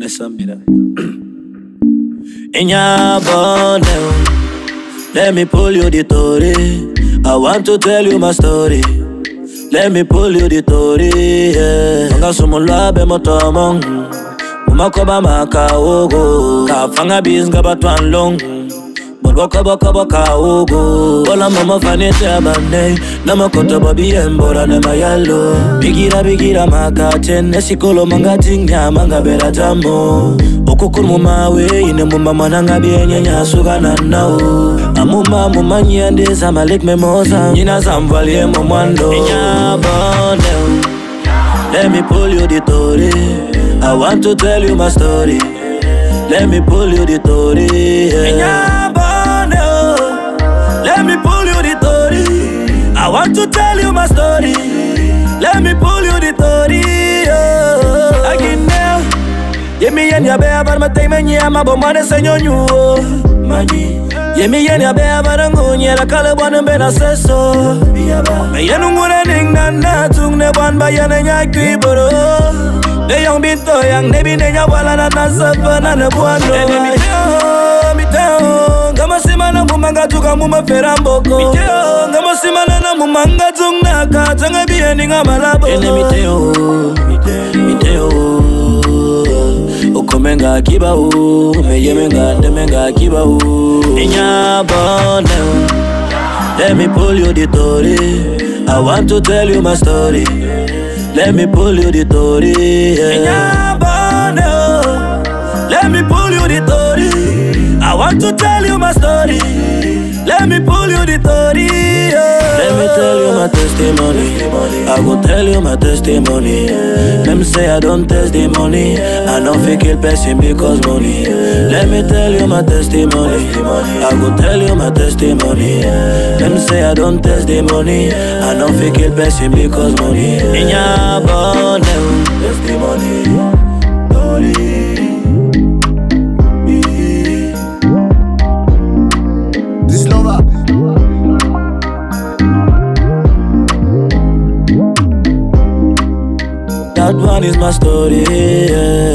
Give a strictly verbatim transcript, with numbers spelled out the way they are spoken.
Nesambira. Inya boneo, let me pull you the story. I want to tell you my story. Let me pull you the story. Yeah. Nga sumulwa be motomong, umakoba makaogo. Kafanga bizinga batwan long. Boka boka boka ogo. Ola mama fanete abane. Nama kota babi embora nema yalo. Bigira bigira makaten. Nesikolo manga tingya manga bera jamo. Okukuru mumawe ine mumba mananga bienye nyasuga nanao. Amuma muma nyande zamalek memoza. Nina zamvalie momwando. Inya boneo, let me pull you the story. I want to tell you my story. Let me pull you the story. Yeah. Let me pull you the story. I want to tell you my story. Let me pull you the story. Oh. I can now. Give me any bear, but my time and yeah, my bomb is a new Maggie. Give me any bear, but I'm going to call it one and better says so. I don't want anything that to never by any people. The young bit to young, maybe they are well and not suffer and a one. Let me tell me, tell. Gama simana mumanga tuka muma feramboko. Miteo, gama simana na mumanga tungna ka tanga bieni ngama labo. Ene miteo, miteo. Okomenga kiba u, meyemenga demenga kiba u. Inya boneo, let me pull you the story. I want to tell you my story. Let me pull you the story. Inya boneo, let me pull you the story. I want to tell you my story. Let me pull you the story. Yeah. Let me tell you my testimony. I will tell you my testimony. Let me say I don't test the money. I don't fake it person because money. Let me tell you my testimony. I will tell you my testimony. Let me say I don't test the money. I don't fake it person because money. In your bonnet, testimony. Story. That one is my story, yeah.